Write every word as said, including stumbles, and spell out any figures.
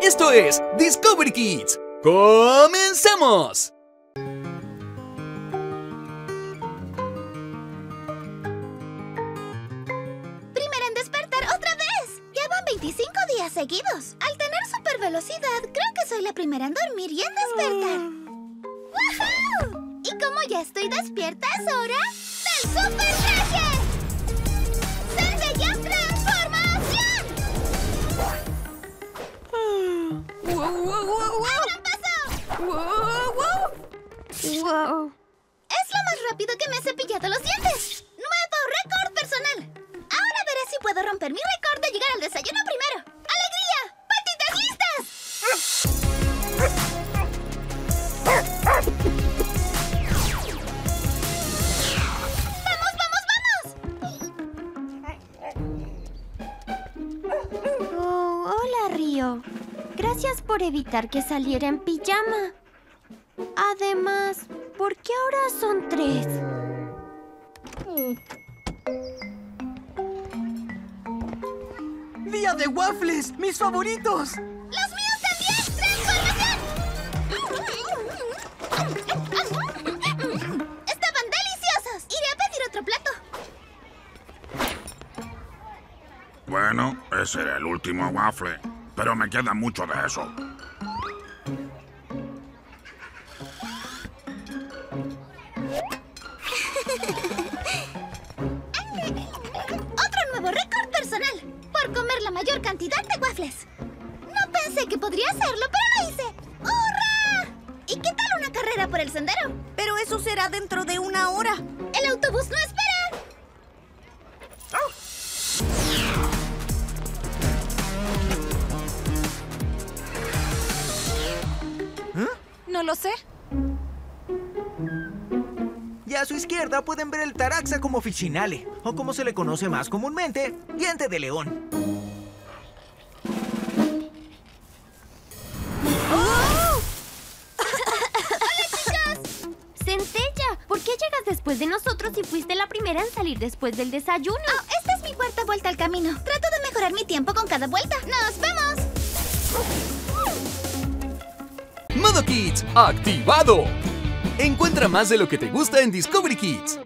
Esto es Discovery Kids. ¡Comencemos! Primera en despertar otra vez. Ya van veinticinco días seguidos. Al tener super velocidad, creo que soy la primera en dormir y en despertar. ¡Woohoo! Y como ya estoy despierta, es hora del super traje. ¡Centella transformación! ¡Wow, wow, wow, wow! ¡Abran paso! ¡Wow, wow! ¡Wow! Es lo más rápido que me he cepillado los dientes. ¡Nuevo récord personal! Ahora veré si puedo romper mi récord de llegar al desayuno primero. ¡Alegría! ¡Patitas listas! ¡Vamos, vamos, vamos! Oh, hola, Río. Gracias por evitar que saliera en pijama. Además, ¿por qué ahora son tres? ¡Día de waffles! ¡Mis favoritos! ¡Los míos también! ¡Transformación! ¡Estaban deliciosos! Iré a pedir otro plato. Bueno, ese era el último waffle, pero me queda mucho de eso. Otro nuevo récord personal por comer la mayor cantidad de waffles. No pensé que podría hacerlo, pero lo hice. ¡Hurra! ¿Y qué tal una carrera por el sendero? Pero eso será dentro de una hora. El autobús no espera. No lo sé. Y a su izquierda pueden ver el Taraxa como Fichinale, o como se le conoce más comúnmente, diente de león. Centella, ¿por qué llegas después de nosotros y fuiste la primera en salir después del desayuno? Oh, esta es mi cuarta vuelta al camino. Trato de mejorar mi tiempo con cada vuelta. ¡Nos vemos! Modo Kids activado. Encuentra más de lo que te gusta en Discovery Kids.